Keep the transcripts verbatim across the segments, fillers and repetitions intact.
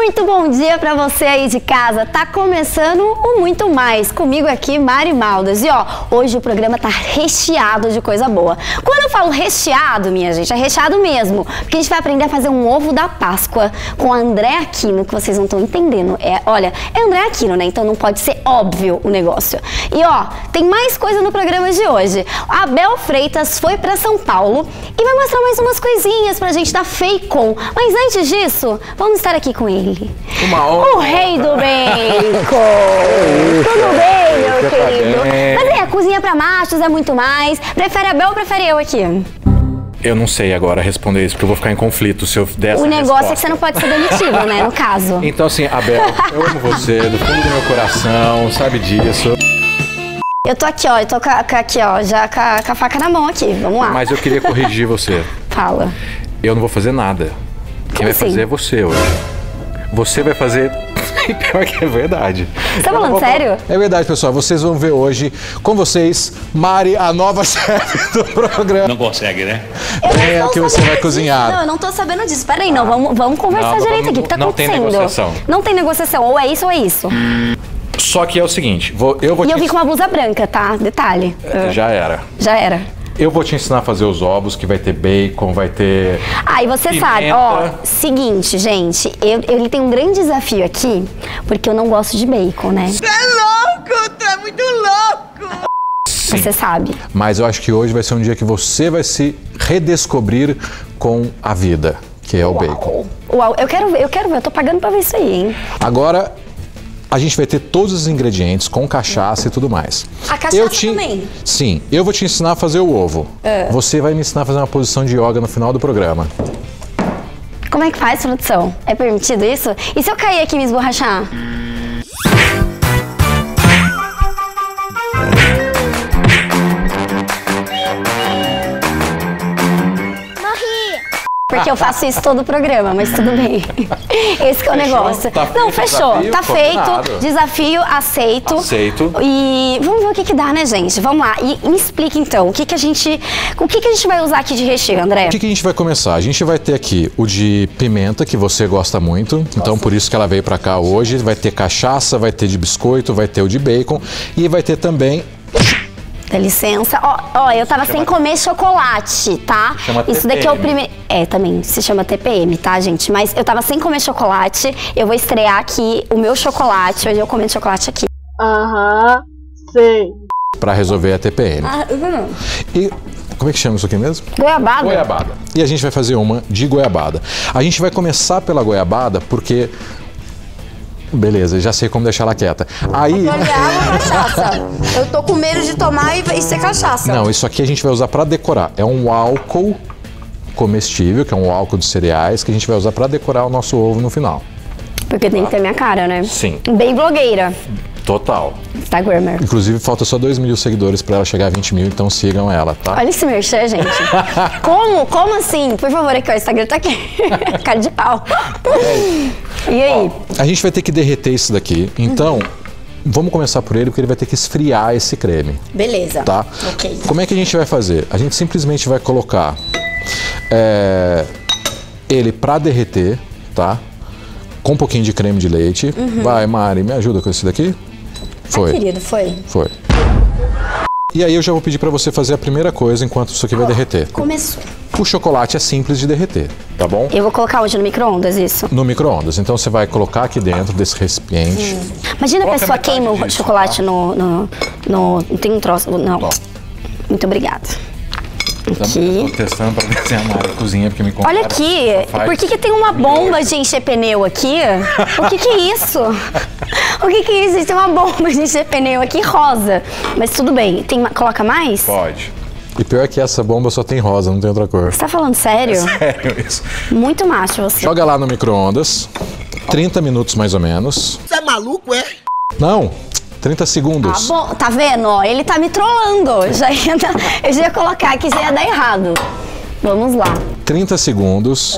Muito bom dia pra você aí de casa. Tá começando o Muito Mais. Comigo aqui, Mari Maldas. E ó, hoje o programa tá recheado de coisa boa. Quando eu falo recheado, minha gente, é recheado mesmo. Porque a gente vai aprender a fazer um ovo da Páscoa com a André Aquino, que vocês não estão entendendo. É, olha, é André Aquino, né? Então não pode ser óbvio o negócio. E ó, tem mais coisa no programa de hoje. A Abel Freitas foi pra São Paulo e vai mostrar mais umas coisinhas pra gente da Feicom. Mas antes disso, vamos estar aqui com ele. Uma honra. O rei do bacon. Tudo bem, meu querido? Bem. Mas é, cozinha pra machos é muito mais. Prefere a Abel ou prefere eu aqui? Eu não sei agora responder isso, porque eu vou ficar em conflito se eu der essa O negócio resposta. é que você não pode ser demitido, né, no caso. Então assim, Abel, eu amo você, do fundo do meu coração, sabe disso. Eu tô aqui, ó, eu tô com a, com a- aqui, ó, já com a, com a faca na mão aqui, vamos lá. Mas eu queria corrigir você. Fala. Eu não vou fazer nada. Quem Como vai assim? fazer é você hoje. Você vai fazer... Pior que é verdade. Você tá falando sério? É verdade, pessoal. Vocês vão ver hoje com vocês, Mari, a nova chefe do programa. Não consegue, né? Eu não É tô o que você sabendo vai disso. cozinhar. Não, eu não tô sabendo disso. Peraí, não, vamos, vamos conversar Não, direito não, aqui. O que tá não tem acontecendo? negociação. Não tem negociação. Ou é isso ou é isso. Só que é o seguinte, vou, eu vou E te eu vim ens- com uma blusa branca, tá? Detalhe. Ah, Já era. Já era. Eu vou te ensinar a fazer os ovos, que vai ter bacon, vai ter... Ah, e você Pimenta. sabe, ó, seguinte, gente, eu, ele tem um grande desafio aqui, porque eu não gosto de bacon, né? Tu é louco, tu é muito louco! Sim. Você sabe. Mas eu acho que hoje vai ser um dia que você vai se redescobrir com a vida, que é o bacon. Uau, eu quero ver, eu quero ver, eu tô pagando pra ver isso aí, hein? Agora, a gente vai ter todos os ingredientes com cachaça e tudo mais. A cachaça eu te... também? Sim, eu vou te ensinar a fazer o ovo. Você vai me ensinar a fazer uma posição de yoga no final do programa. Como é que faz, produção? É permitido isso? E se eu cair aqui e me esborrachar? Porque eu faço isso todo o programa, mas tudo bem. Esse que é o Fechou? negócio. Tá feito Não, o fechou. desafio? Tá feito. Combinado. Desafio aceito. Aceito. E vamos ver o que que dá, né, gente? Vamos lá. E me explica então, o que que a gente, o que que a gente vai usar aqui de recheio, André? O que, que a gente vai começar? A gente vai ter aqui o de pimenta, que você gosta muito. Então, por isso que ela veio pra cá hoje. Vai ter cachaça, vai ter de biscoito, vai ter o de bacon. E vai ter também... Dá licença. Ó, ó, eu tava sem comer chocolate, tá? Chama Isso daqui é o T P M. primeiro... É, também se chama T P M, tá, gente? Mas eu tava sem comer chocolate. Eu vou estrear aqui o meu chocolate. Hoje eu comendo chocolate aqui. Aham, sei. Pra resolver a T P M. Ah, não. E... Como é que chama isso aqui mesmo? Goiabada? Goiabada. E a gente vai fazer uma de goiabada. A gente vai começar pela goiabada porque... Beleza, já sei como deixar ela quieta. Aí... Olha, água, cachaça. Eu tô com medo de tomar e, e ser cachaça. Não, isso aqui a gente vai usar pra decorar. É um álcool comestível, que é um álcool de cereais, que a gente vai usar pra decorar o nosso ovo no final. Porque tem que ter minha cara, né? Sim. Bem blogueira. Total. Instagrammer. Inclusive, falta só dois mil seguidores pra ela chegar a vinte mil, então sigam ela, tá? Olha esse merchan, gente. Como? Como assim? Por favor, aqui, ó, o Instagram tá aqui. Cara de pau. E aí? A gente vai ter que derreter isso daqui, então... Vamos começar por ele, porque ele vai ter que esfriar esse creme, Beleza. tá? Ok. Como é que a gente vai fazer? A gente simplesmente vai colocar é, ele pra derreter, tá? Com um pouquinho de creme de leite. Vai, Mari, me ajuda com esse daqui? Foi, Querido, foi? foi. E aí eu já vou pedir pra você fazer a primeira coisa enquanto isso aqui vai derreter. Começou. O chocolate é simples de derreter, tá bom? Eu vou colocar hoje no micro-ondas isso. No micro-ondas. Então você vai colocar aqui dentro desse recipiente. Imagina a Coloca pessoa metade queima o disso, chocolate no, no, no... Não tem um troço... Não. Ó. Muito obrigada. Aqui. Tô testando pra ver se a Mari cozinha, porque me contaram. Olha aqui, Faz por que que tem uma bomba de encher pneu aqui? O que que é isso? O que que é isso? Tem uma bomba de encher pneu aqui rosa. Mas tudo bem. Tem, ma- coloca mais? Pode. E pior que essa bomba só tem rosa, não tem outra cor. Você tá falando sério? Sério isso. Muito macho você. Joga lá no micro-ondas. trinta minutos mais ou menos. Você é maluco, é? Não, trinta Tá segundos. bom, tá vendo? Ó, ele tá me trollando. Já ia dar- eu já ia colocar aqui, já ia dar errado. Vamos lá. trinta segundos.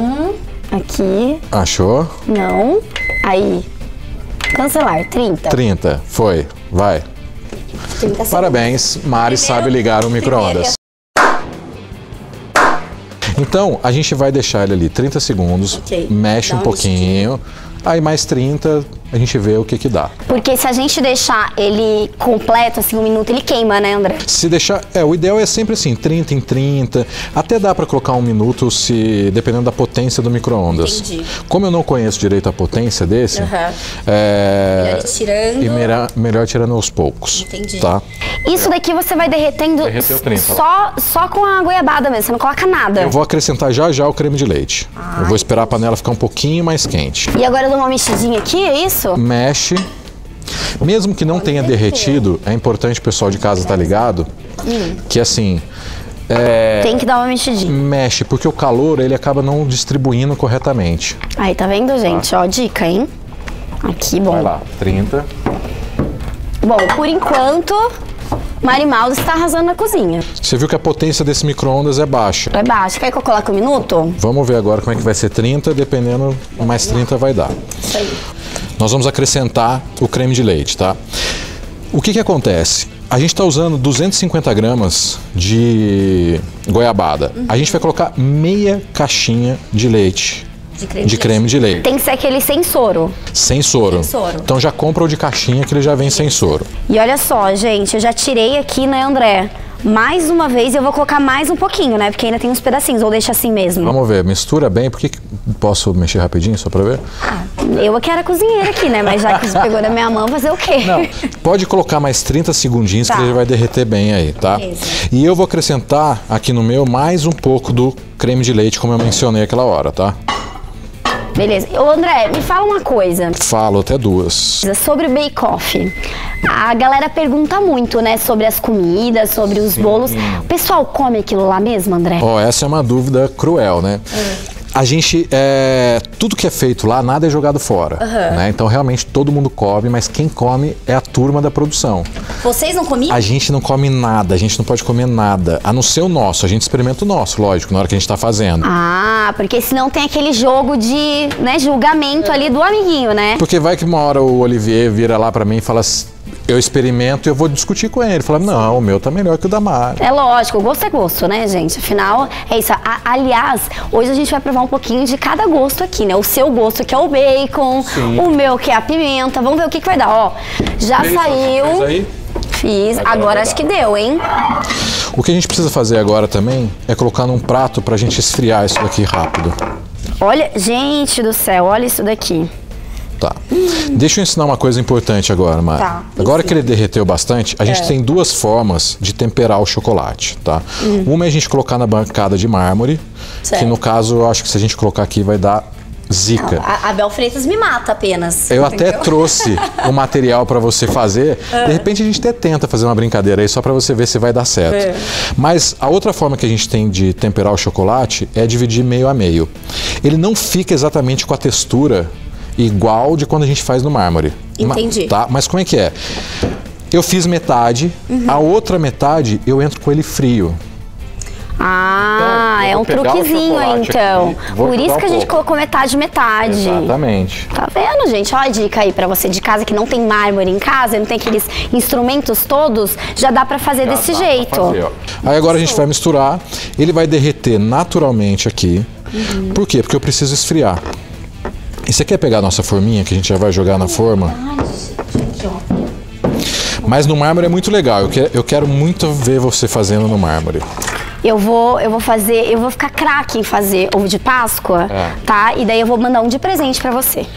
Aqui. Achou? Não. Aí. Cancelar. trinta. trinta. Foi. Vai. trinta segundos. Parabéns, Mari sabe ligar o micro-ondas. Então, a gente vai deixar ele ali trinta segundos, Ok. mexe Dá um um pouquinho. aí mais trinta, a gente vê o que que dá. Porque se a gente deixar ele completo, assim, um minuto, ele queima, né, André? Se deixar, é, o ideal é sempre assim, trinta em trinta, até dá para colocar um minuto, se dependendo da potência do micro-ondas. Entendi. Como eu não conheço direito a potência desse, Uhum. é, Melhor ir tirando. e melhor, melhor tirando aos poucos. Entendi. Tá? Isso daqui você vai derretendo Derreteu trinta, só, só com a goiabada mesmo, você não coloca nada. Eu vou acrescentar já já o creme de leite. Eu vou esperar a panela ficar um pouquinho mais quente. E agora eu dou uma mexidinha aqui, é isso? Mexe. Mesmo que não tenha derretido, é importante o pessoal de casa estar ligado, que assim, é, Tem que dar uma mexidinha. mexe, porque o calor ele acaba não distribuindo corretamente. Aí, tá vendo, gente? Ó, dica, hein? Aqui, bom. Vai lá, trinta. Bom, por enquanto, Marimaldo está arrasando na cozinha. Você viu que a potência desse micro-ondas é baixa. É baixo. Quer que eu coloque um minuto? Vamos ver agora como é que vai ser trinta, dependendo, mais trinta vai dar. Isso aí. Nós vamos acrescentar o creme de leite, tá? O que que acontece? A gente está usando duzentos e cinquenta gramas de goiabada. Uhum. A gente vai colocar meia caixinha de leite. De creme de, creme de leite. Tem que ser aquele sem soro. Sem soro. Sem soro. Então já compra o de caixinha que ele já vem sem soro. E olha só, gente, eu já tirei aqui, né, André? Mais uma vez eu vou colocar mais um pouquinho, né? Porque ainda tem uns pedacinhos, ou deixa assim mesmo. Vamos ver, mistura bem. Por que que- posso mexer rapidinho só para ver? Eu que era cozinheira aqui, né? Mas já que você pegou na minha mão, fazer o quê? Não, pode colocar mais trinta segundinhos Tá. que ele vai derreter bem aí, tá? Beleza. E eu vou acrescentar aqui no meu mais um pouco do creme de leite, como eu mencionei aquela hora, tá? Beleza. Ô, André, me fala uma coisa. Falo até duas. Sobre o bake-off. A galera pergunta muito, né? Sobre as comidas, sobre os bolos. O pessoal come aquilo lá mesmo, André? Ó, essa é uma dúvida cruel, né? A gente, é, tudo que é feito lá, nada é jogado fora, né? Então realmente todo mundo come, mas quem come é a turma da produção. Vocês não comiam? A gente não come nada, a gente não pode comer nada, a não ser o nosso. A gente experimenta o nosso, lógico, na hora que a gente tá fazendo. Ah, porque senão tem aquele jogo de, né, julgamento ali do amiguinho, né? Porque vai que uma hora o Olivier vira lá pra mim e fala assim, eu experimento e eu vou discutir com ele. Fala, não, o meu tá melhor que o da Mari. É lógico, gosto é gosto, né, gente? Afinal, é isso. A- aliás, hoje a gente vai provar um pouquinho de cada gosto aqui, né? O seu gosto, que é o bacon, o meu, que é a pimenta. Vamos ver o que, que vai dar. Ó, já saiu. Fez aí? Fiz. Agora Agora vai acho dar. que deu, hein? O que a gente precisa fazer agora também é colocar num prato pra gente esfriar isso daqui rápido. Olha, gente do céu, olha isso daqui. Tá. Deixa eu ensinar uma coisa importante agora, Mari. Tá, Agora que ele derreteu bastante, a gente tem duas formas de temperar o chocolate, tá? Uma é a gente colocar na bancada de mármore, Certo. que no caso eu acho que se a gente colocar aqui vai dar zica. A, a Bel Freitas me mata apenas. Eu até trouxe o material para você fazer. De repente a gente até tenta fazer uma brincadeira aí só para você ver se vai dar certo. Mas a outra forma que a gente tem de temperar o chocolate é dividir meio a meio. Ele não fica exatamente com a textura igual de quando a gente faz no mármore. Entendi. Ma- Tá? Mas como é que é? Eu fiz metade, a outra metade eu entro com ele frio. Ah, Então, eu é vou um pegar o truquezinho, chocolate então. aqui, vou Por isso jogar que um a gente pouco. colocou metade, metade. Exatamente. Tá vendo, gente? Olha a dica aí pra você de casa que não tem mármore em casa, não tem aqueles instrumentos todos, já dá pra fazer desse dá pra jeito. fazer, ó. Aí agora a gente vai misturar, ele vai derreter naturalmente aqui. Uhum. Por quê? Porque eu preciso esfriar. E você quer pegar a nossa forminha que a gente já vai jogar na forma? Mas no mármore é muito legal, eu quero, eu quero muito ver você fazendo no mármore. Eu vou, eu vou fazer, eu vou ficar craque em fazer ovo de Páscoa, É. tá? E daí eu vou mandar um de presente pra você.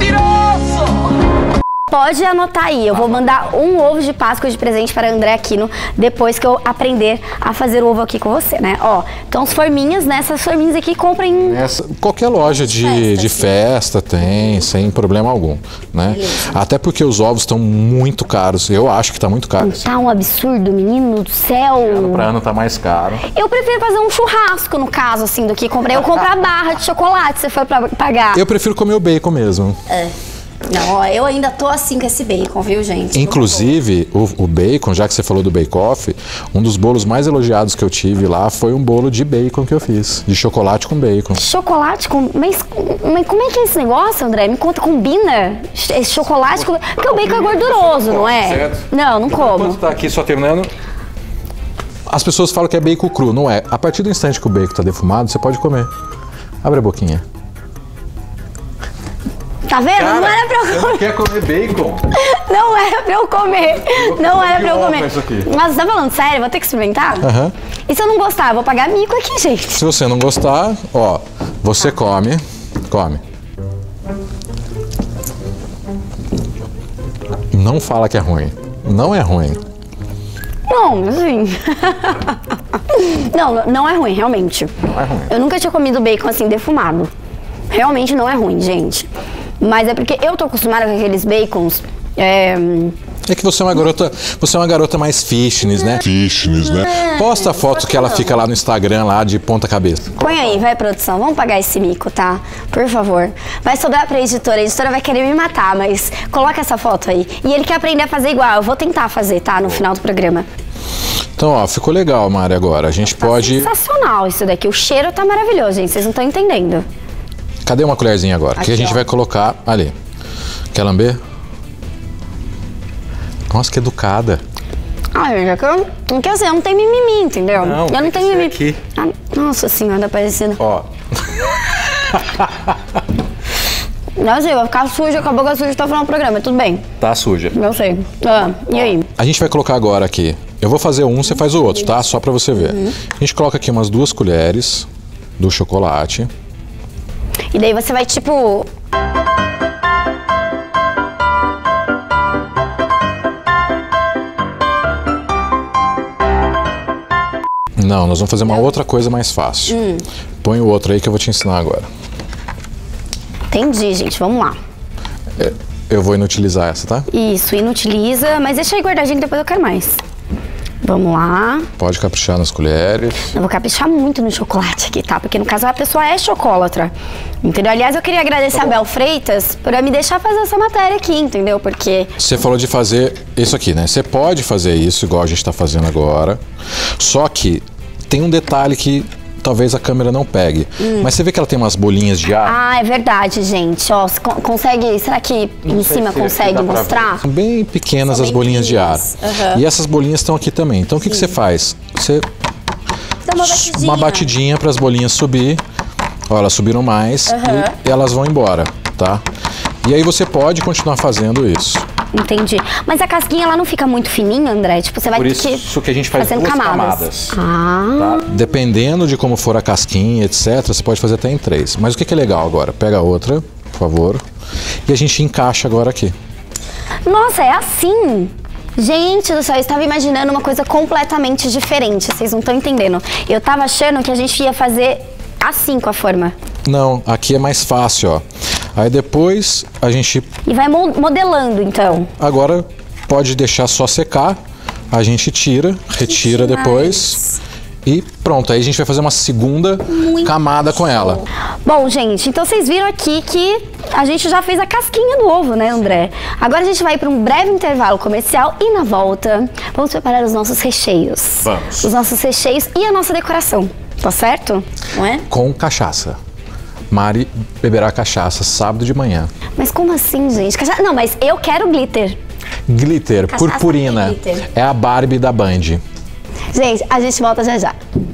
Pode anotar aí, eu vou mandar um ovo de Páscoa de presente para André Aquino depois que eu aprender a fazer o ovo aqui com você, né? Ó, então as forminhas, né? Essas forminhas aqui comprem. Essa, qualquer loja de Festa, de sim. festa tem, sem problema algum, né? Até porque os ovos estão muito caros, eu acho que está muito caro. Tá um absurdo, menino do céu. Pra ano tá mais caro. Eu prefiro fazer um churrasco, no caso, assim, do que comprar. Eu comprar barra de chocolate, se for pra pagar. Eu prefiro comer o bacon mesmo. Não, ó, eu ainda tô assim com esse bacon, viu, gente? Inclusive, o, o bacon, já que você falou do bake-off, um dos bolos mais elogiados que eu tive lá foi um bolo de bacon que eu fiz, de chocolate com bacon. Chocolate com... Mas, mas como é que é esse negócio, André? Me conta, combina esse chocolate com... Porque o bacon é gorduroso, não é? Certo. Não, não como. Enquanto tá aqui só terminando, As pessoas falam que é bacon cru, não é. A partir do instante que o bacon está defumado, você pode comer. Abre a boquinha. Tá vendo? Cara, não era pra eu você comer. não quer comer bacon? Não era pra eu comer. Não era pra eu comer. Isso aqui. Mas você tá falando sério? Vou ter que experimentar? Aham. E se eu não gostar? Eu vou pagar mico aqui, gente. Se você não gostar, ó, você come, come. Não fala que é ruim. Não é ruim. Não, assim. Não, não é ruim, realmente. Não é ruim. Eu nunca tinha comido bacon assim defumado. Realmente não é ruim, gente. Mas é porque eu tô acostumada com aqueles bacons. É... É que você é uma garota, você é uma garota mais fitness, né? Fitness, né? Posta a foto que ela fica lá no Instagram, lá de ponta cabeça. Põe aí, vai, produção. Vamos pagar esse mico, tá? Por favor. Vai sobrar pra editora. A editora vai querer me matar, mas coloca essa foto aí. E ele quer aprender a fazer igual. Eu vou tentar fazer, tá? No final do programa. Então, ó, ficou legal, Mari, agora. A gente Tá pode... sensacional isso daqui. O cheiro tá maravilhoso, gente. Vocês não estão entendendo. Cadê uma colherzinha agora? Aqui, que a gente ó. vai colocar ali. Quer lamber? Nossa, que educada. Ai, gente, é que eu, não quer dizer, eu não tenho mimimi, entendeu? Não, eu tem não que tenho ser mimimi. aqui. Ah, nossa senhora, parecendo. Ó, Não sei, vai ficar suja, com a boca suja, tá falando o programa, tudo bem. tá suja. Não sei. Ah, e aí? A gente vai colocar agora aqui. Eu vou fazer um, você faz o outro, tá? Só pra você ver. A gente coloca aqui umas duas colheres do chocolate. E daí você vai, tipo... Não, nós vamos fazer uma outra coisa mais fácil. Hum. Põe o outro aí que eu vou te ensinar agora. Entendi, gente, vamos lá. Eu vou inutilizar essa, tá? Isso, inutiliza, mas deixa aí guardadinho que depois eu quero mais. Vamos lá. Pode caprichar nas colheres. Eu vou caprichar muito no chocolate aqui, tá? Porque no caso a pessoa é chocolatra, entendeu? Aliás, eu queria agradecer a Bel Freitas por me deixar fazer essa matéria aqui, entendeu? Porque... Você falou de fazer isso aqui, né? Você pode fazer isso igual a gente tá fazendo agora. Só que tem um detalhe que talvez a câmera não pegue. Hum. Mas você vê que ela tem umas bolinhas de ar? Ah, é verdade, gente. Ó, você con- consegue... Será que Não em sei cima se aqui consegue dá pra mostrar? São bem pequenas São as bem bolinhas de ar. fininhas. Aham. E essas bolinhas estão aqui também. Então o que, que você faz? Você Dá uma batidinha. uma batidinha para as bolinhas subir. Ó, elas subiram mais e, e elas vão embora, tá? E aí você pode continuar fazendo isso. Entendi. Mas a casquinha, ela não fica muito fininha, André? Tipo, você vai Por ter isso que... que a gente faz fazendo duas camadas. camadas. Ah, Tá? Dependendo de como for a casquinha, etcétera, você pode fazer até em três. Mas o que, que é legal agora? Pega a outra, por favor. E a gente encaixa agora aqui. nossa, é assim. Gente do céu, eu estava imaginando uma coisa completamente diferente. Vocês não estão entendendo. Eu tava achando que a gente ia fazer assim com a forma. Não, aqui é mais fácil, ó. Aí depois a gente E vai mo- modelando, então. agora pode deixar só secar. A gente tira, retira demais. depois. E pronto, aí a gente vai fazer uma segunda camada com ela. Bom, gente, então vocês viram aqui que a gente já fez a casquinha do ovo, né, André? Agora a gente vai para um breve intervalo comercial e na volta vamos preparar os nossos recheios. Vamos. Os nossos recheios e a nossa decoração. Tá certo? Não é? Com cachaça. Mari beberá cachaça sábado de manhã. Mas como assim, gente? Cacha- Não, mas eu quero glitter. Glitter, Cachaça purpurina. com glitter. É a Barbie da Band. Gente, a gente volta já já.